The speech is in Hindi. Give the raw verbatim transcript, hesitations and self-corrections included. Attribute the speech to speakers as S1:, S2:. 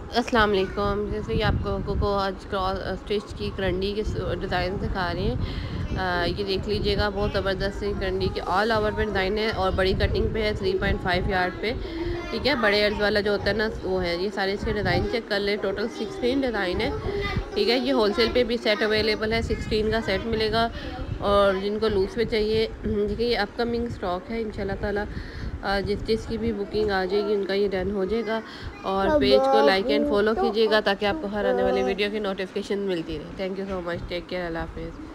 S1: अस्सलाम वालेकुम। जैसे कि आपको को, को आज क्रॉस स्टिच की करंडी के डिज़ाइन दिखा रहे हैं। आ, ये देख लीजिएगा, बहुत ज़बरदस्त सी करंडी के ऑल ओवर पे डिज़ाइन है और बड़ी कटिंग पे है, थ्री पॉइंट फाइव यार्ड पे। ठीक है, बड़े अर्ज वाला जो होता है ना वो है। ये सारे इसके डिज़ाइन चेक कर ले, टोटल सिक्सटीन डिज़ाइन है। ठीक है, ये होलसेल पे भी सेट अवेलेबल है, सिक्सटीन का सेट मिलेगा। और जिनको लूज़ पे चाहिए, देखिए ये अपकमिंग स्टॉक है इंशाल्लाह ताला। जिस जिसकी भी बुकिंग आ जाएगी उनका ये डन हो जाएगा। और पेज को लाइक एंड फॉलो कीजिएगा ताकि आपको हर आने वाली वीडियो की नोटिफिकेशन मिलती रहे। Thank you so much, take care, अल्लाह हाफिज़।